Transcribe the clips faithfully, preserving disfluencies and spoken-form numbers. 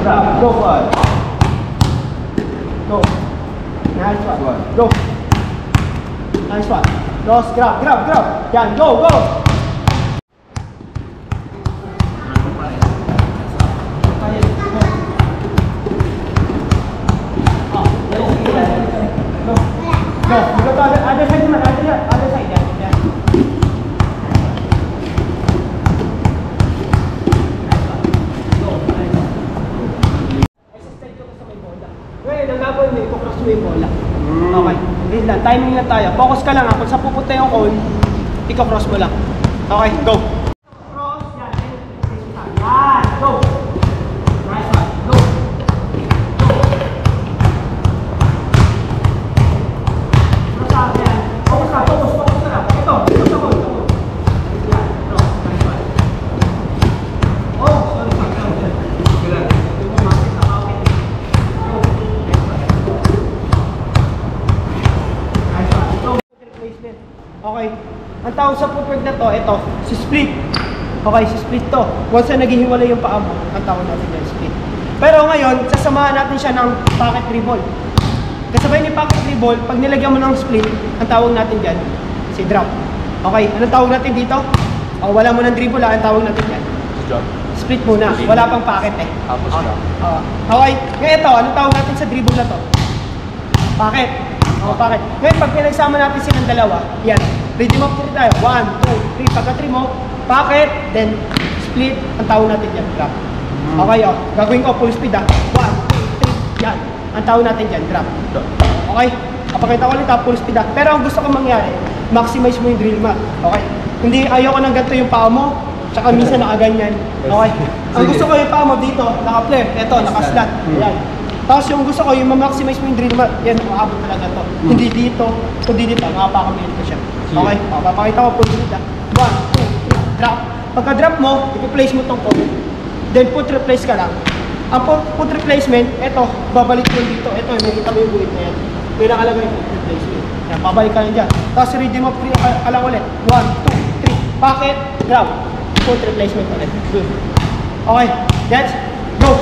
Grab. Go for it. Go. Nice one. Go. Nice one. Cross. Grab. Grab. Grab. Yan. Go. Go. Go. Go to other, other side naman. Other side. Other side. Yan. Yan. Ngayon, ang gagawin mo, i-cross mo yung bola. Okay, hindi lang. Timing lang tayo. Focus ka lang ha. Kung sa pupunta yung cone, i-cross mo lang. Okay, go. Cross, yan. Yan, go. Nice one, go. Go. Cross up, yan. Focus ka, focus, focus ka lang. Ito, ito sa cone. Yan, cross, nice one. Oh, sorry, sorry, sorry. Okay, ang tawag sa footwork na to, ito, si split. Okay, si split to. Once na naghihiwalay yung paa mo, ang tawag natin yan, split. Pero ngayon, sasamahan natin siya ng pocket dribble. Kasabay ni pocket dribble, pag nilagyan mo ng split, ang tawag natin dyan, si drop. Okay, anong tawag natin dito? O, wala mo ng dribble ha, ang tawag natin dyan. Drop. Split muna, wala pang pocket eh. Tapos drop. Uh, okay, ngayon ito, anong tawag natin sa dribble na to? Pocket. O, pocket. Ngayon, pag pinagsama natin silang dalawa, yan. Rhythm of three tayo. One, two, three. Pagka three mo, pocket, then split. Ang tawag natin dyan, drop. Okay, o. Gagawin ko, full speed ha. One, two, three. Yan. Ang tawag natin dyan, drop. Okay? Kapakita ko ulit ha, full speed ha. Pero ang gusto ko mangyari, maximize mo yung drill mat. Okay? Hindi, ayoko nang ganito yung paa mo. Tsaka minsan nakaganyan. Okay? Ang gusto ko yung paa mo dito, naka-flare. Ito, naka-slat. Yan. Tapos yung gusto ko, yung ma-maximize mo yung drill mat, yan, makakabot talaga to. Mm. Hindi dito, kundi dito, makapakamili ko siya. Okay? O, papakita ko po dito. One, two, three, drop. Pagka-drop mo, ipi-place mo tong cone. Then put replace ka lang. Ang put replacement, eto, babalik mo dito. Eto, nakita mo yung buhit na yan. May nakalagay yung put replacement. Yan, babalik ka lang dyan. Tapos rhythm of three, ka lang ulit. One, two, three, pocket, drop. Put replacement ulit. Good. Okay, gets? Go!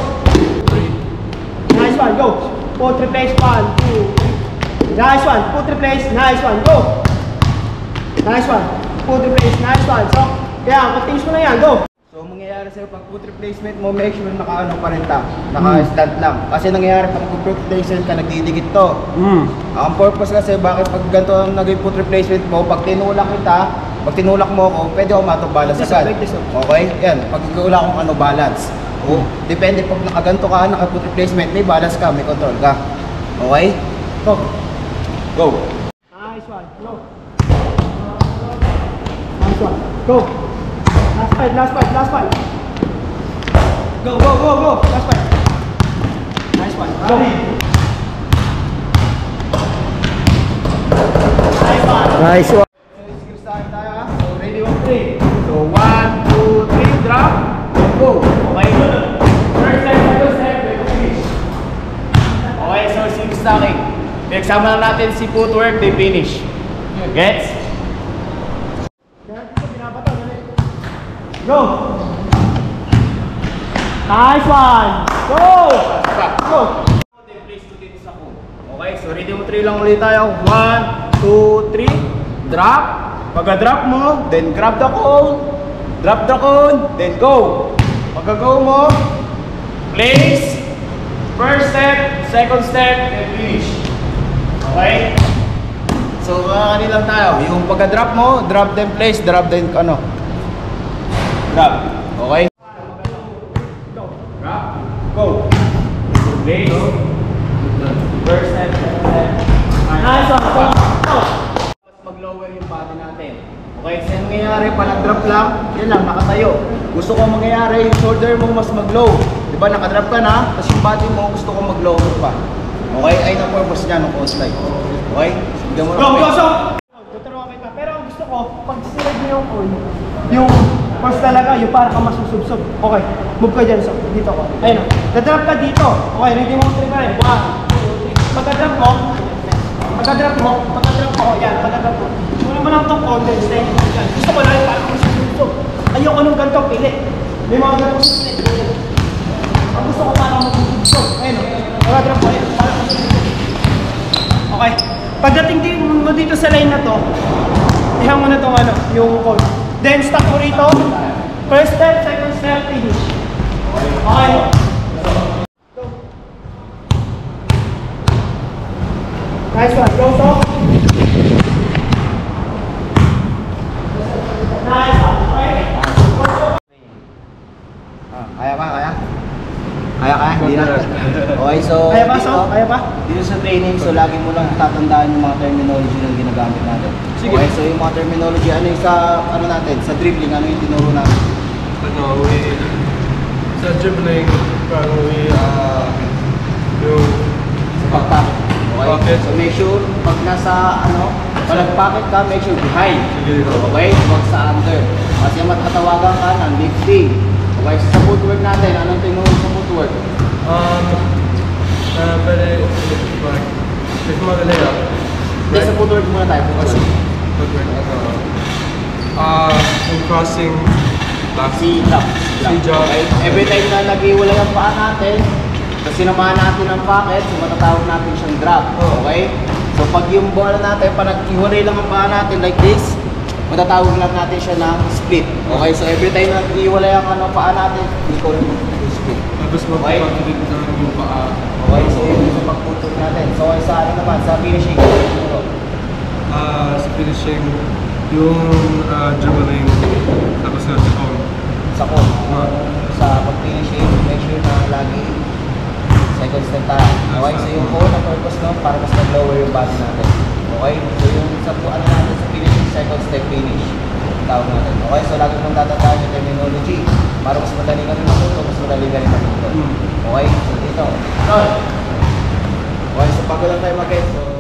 Nice one, go. Put replace, one, two, three. Nice one, put replace, nice one, go. Nice one, put replace, nice one. So, kaya, pag-finish mo na yan, go. So, mangyayari sa'yo pag put replacement mo, make sure naka-ano pa rin ta. Naka-stand lang. Kasi nangyayari pag put replacement ka, nagdidikit to. Mm. Ang purpose kasi, bakit pag ganito ang naging put replacement mo, pag tinulak kita, pag tinulak mo ako, pwede ako matong-balance agad. Okay? Yan, pag wala akong ano, balance. Oh, depende pag nakaganto ka, naka-put replacement, may balance ka, may control ka. Okay? Go. Go. Nice one, go. Nice one, go. Last fight, last fight, last fight. Go, go, go, go. Last fight. Nice one, go. Nice one. Nice one. So, start tayo ha. So, ready, one, three. So, one, two, three, drop. Go. Okay. First step, second step, then finish. Okay, so six stacking. Pinagsama lang natin si footwork, then finish. Gets? Go! Nice one! Go! Go! Then place to dito sa cone. Okay, so ready mo three lang ulit tayo. One, two, three. Drop. Pagka-drop mo, then grab the cone. Drop the cone, then go. Pagka-go mo, place. First step, second step, then finish. Okay? So, kakani lang tayo. Yung pagka-drop mo, drop then place, drop then ano. Drop. Okay? Go. Drop. Go. Place. First step, second step. Nice one. Go. Go. Mag-lower yung body natin. Okay, so yung nangyayari, palag-drop lang, yan lang, nakatayo. Gusto ko mangyayari, yung shoulder mo mas mag-low. Diba, nakadrop ka na, tapos yung body mo gusto ko mag-lower pa. Okay, ay na purpose niya ng slide. Okay? Bigyan mo Go, go, so! Tuturuan kita. Pero ang gusto ko, pag sinag mo yung on, yung first talaga, yung para ka masusubsob. Okay, move ka dyan. So, dito ko. Ayun o. Dadrop ka dito. Okay, ready mo three ka rin. One, two, three. Pagka-drop mo, pagka-drop mo, pagka-drop mo, yan, pagka-drop mo. Muna mo lang itong content, stay mo dyan. Gusto ko lang yung para ka masusubsob. Ayoko nung ganito, pilit. May mga ganito pilit. Ang gusto ko parang mag-ubsog. Ayun o. Nag-drop ko rin. Parang mag-ubsog. Okay. Pagdating din mo dito sa line na to, ihang mo na itong ano, yung code. Then stop mo rito. First step, second step, finish. Okay. Nice one. Go, so. Nice one. Okay. Ah, kaya ba? Kaya? Kaya kaya? Hindi na. Okay, so Kaya ba, dito, so? Kaya ba? dito sa training, so lagi mo lang tatandaan yung mga terminology na ginagamit natin. Sige. Okay, so yung mga terminology, ano yung sa, ano natin, sa dribbling, ano yung tinuro natin? Ano, we, sa dribbling, parang we, ah, yung, Sa pag-pocket. Okay? Pocket. So make sure, pag nasa, ano, pag nag-pocket ka, make sure behind. Sige, go. Okay? Huwag sa under. Kasi yung matatawagan ka ng lifting. Okay, so sa footwork natin, anong tinuro sa footwork? um, uh, pwede, like, if madali up, Hindi, sa footwork muna tayo. Footwork. Footwork, ano, ah, yung crossing, back, Si drop. Si drop. Okay? Every time na nag-iwalay ang paa natin, tapos sinamahan natin ang pocket, so matatawag natin siyang drop. Oh. Okay? So pag yung bola natin, pag nag-iwalay lang ang paa natin like this, matatawag lang natin siya ng split. Okay? So every time na nag-iwalay ang ano, paa natin, we call it split. tapos Okay. magpapagilid ng yung paa. Okay? So yun yung pagputol natin. So okay, sa akin naman, sa finishing, Ah, sa finishing, yung ah, dribbling, tapos nga sa phone. sa ko, sa pag-finishing, make sure na lagi second step tayo. Okay, so yung cone, ang purpose nun, para mas mag-lower yung body natin. Okay, so yung sa ano natin sa finishing, second step finish. Tawag natin. Okay, so lagi mong tatandaan yung terminology para mas madali kami matuto, mas madali ka rin matuto. Okay, so dito. So, okay, so bago lang tayo mag-get, so